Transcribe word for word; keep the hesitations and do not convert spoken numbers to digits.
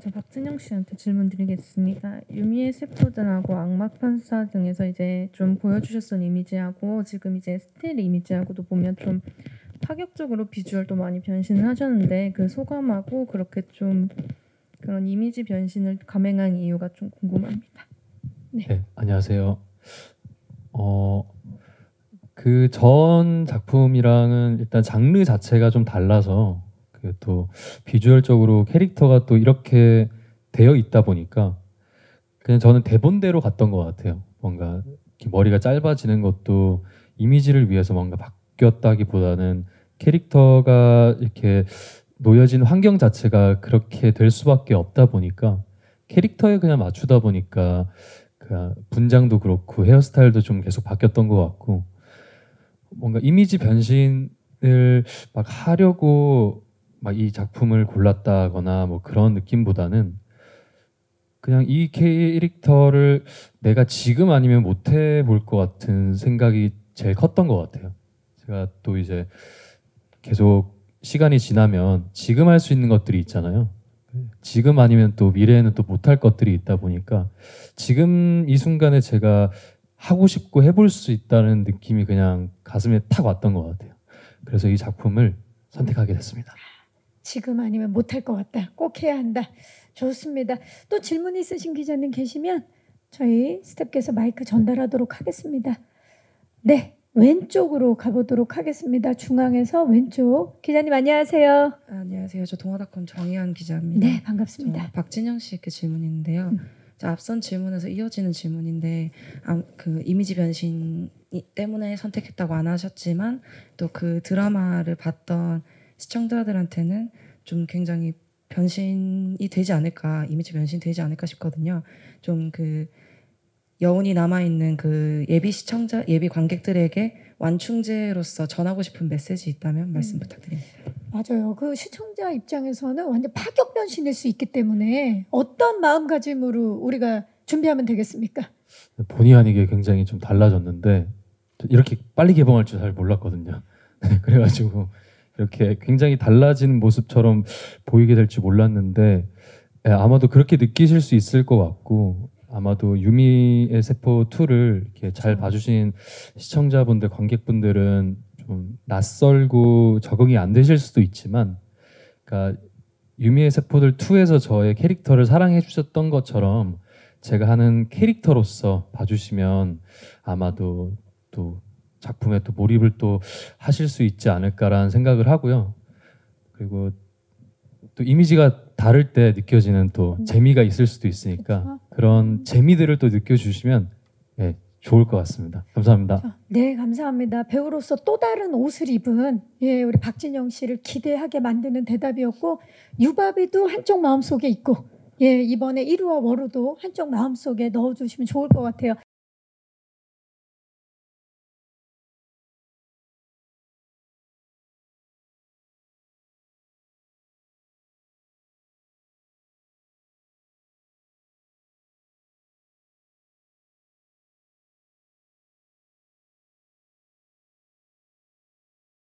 저 박진영 씨한테 질문 드리겠습니다. 유미의 세포들하고 악마판사 등에서 이제 좀 보여주셨던 이미지하고 지금 이제 스틸 이미지하고도 보면 좀 파격적으로 비주얼도 많이 변신을 하셨는데 그 소감하고 그렇게 좀 그런 이미지 변신을 감행한 이유가 좀 궁금합니다. 네, 네 안녕하세요. 어, 그 전 작품이랑은 일단 장르 자체가 좀 달라서 그 또 비주얼적으로 캐릭터가 또 이렇게 되어 있다 보니까 그냥 저는 대본대로 갔던 것 같아요. 뭔가 머리가 짧아지는 것도 이미지를 위해서 뭔가 바뀌었다기보다는 캐릭터가 이렇게 놓여진 환경 자체가 그렇게 될 수밖에 없다 보니까 캐릭터에 그냥 맞추다 보니까 그 분장도 그렇고 헤어스타일도 좀 계속 바뀌었던 것 같고 뭔가 이미지 변신을 막 하려고 막 이 작품을 골랐다거나 뭐 그런 느낌보다는 그냥 이 캐릭터를 내가 지금 아니면 못 해볼 것 같은 생각이 제일 컸던 것 같아요. 제가 또 이제 계속 시간이 지나면 지금 할 수 있는 것들이 있잖아요. 지금 아니면 또 미래에는 또 못할 것들이 있다 보니까 지금 이 순간에 제가 하고 싶고 해볼 수 있다는 느낌이 그냥 가슴에 탁 왔던 것 같아요. 그래서 이 작품을 선택하게 됐습니다. 지금 아니면 못할 것 같다. 꼭 해야 한다. 좋습니다. 또 질문 있으신 기자님 계시면 저희 스태프께서 마이크 전달하도록 하겠습니다. 네, 왼쪽으로 가보도록 하겠습니다. 중앙에서 왼쪽. 기자님 안녕하세요. 아, 안녕하세요. 저 동아닷컴 정희연 기자입니다. 네, 반갑습니다. 박진영 씨께 질문인데요. 음. 앞선 질문에서 이어지는 질문인데 아, 그 이미지 변신 때문에 선택했다고 안 하셨지만 또 그 드라마를 봤던 시청자들한테는 좀 굉장히 변신이 되지 않을까, 이미지 변신 되지 않을까 싶거든요. 좀 그 여운이 남아있는 그 예비 시청자, 예비 관객들에게 완충제로서 전하고 싶은 메시지 있다면 말씀 부탁드립니다. 맞아요. 그 시청자 입장에서는 완전 파격 변신일 수 있기 때문에 어떤 마음가짐으로 우리가 준비하면 되겠습니까? 본의 아니게 굉장히 좀 달라졌는데 이렇게 빨리 개봉할 줄 잘 몰랐거든요. 그래가지고 이렇게 굉장히 달라진 모습처럼 보이게 될 줄 몰랐는데 아마도 그렇게 느끼실 수 있을 것 같고 아마도 유미의 세포 이를 이렇게 잘 봐주신 시청자분들, 관객분들은 좀 낯설고 적응이 안 되실 수도 있지만 그러니까 유미의 세포들 이에서 저의 캐릭터를 사랑해 주셨던 것처럼 제가 하는 캐릭터로서 봐주시면 아마도 또 작품에 또 몰입을 또 하실 수 있지 않을까라는 생각을 하고요. 그리고 또 이미지가 다를 때 느껴지는 또 음. 재미가 있을 수도 있으니까 그렇죠? 그런 재미들을 또 느껴주시면 네, 좋을 것 같습니다. 감사합니다. 네, 감사합니다. 배우로서 또 다른 옷을 입은 예, 우리 박진영 씨를 기대하게 만드는 대답이었고 유바비도 한쪽 마음속에 있고 예, 이번에 일 호와 월호도 한쪽 마음속에 넣어주시면 좋을 것 같아요.